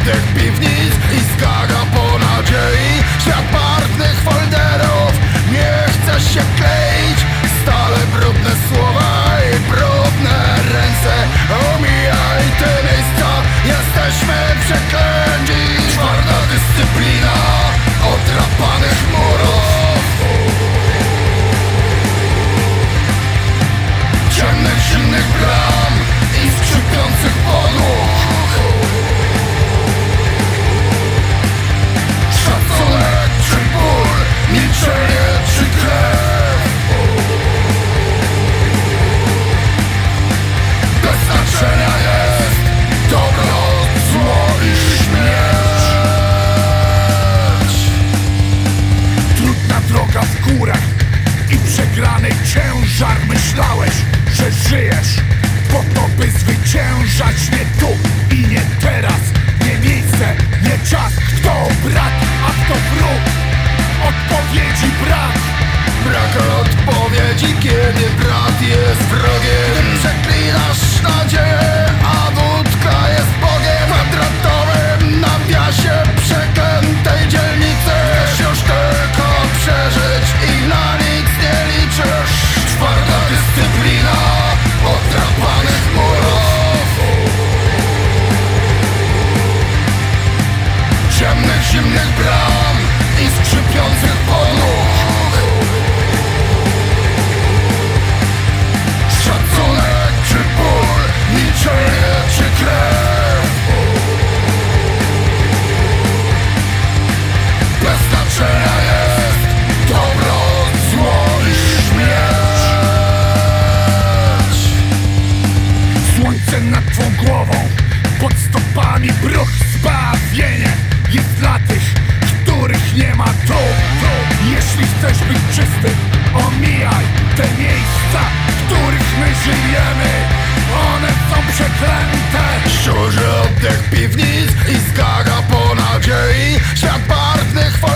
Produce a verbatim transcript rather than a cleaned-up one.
oddech piwnic i zgaga po nadziei. Świat barwnych folderów nie chce się kleić. Stale brudne słowa i brudne ręce. Omijaj te miejsca, jesteśmy przeklęci. Twarda dyscyplina odrapanych murów, ciemnych, zimnych bram i skrzypiących podłóg. Szacunek czy ból, milczenie czy krew, bez znaczenia jest dobro, zło i śmierć. Trudna droga w górach i przegrany ciężar. Myślałeś, że żyjesz po to, by zwyciężać. Nie tu i nie teraz, nie miejsce, nie czas. Kto brat, a kto wróg? Odpowiedzi brak. Brak odpowiedzi, kiedy brat jest wrogiem. Przeklinasz nadzieję, a wódka jest Bogiem. Kwadratowym nawiasie przeklętej dzielnicy. Chcesz już tylko przeżyć i na nic nie liczysz. Twarda dyscyplina odrapanych murów, ciemnych, zimnych bram i skrzypiących podłóg. Szacunek czy ból, milczenie czy krew, bez znaczenia jest dobro, zło i śmierć. Słońce nad twą głową, pod stopami bruch, zbawienie jest dla tych, których nie ma tu. Jeśli chcesz być czysty, omijaj te miejsca, w których my żyjemy. One są przeklęte. Szczurzy oddech piwnic i zgaga po nadziei. Świat barwnych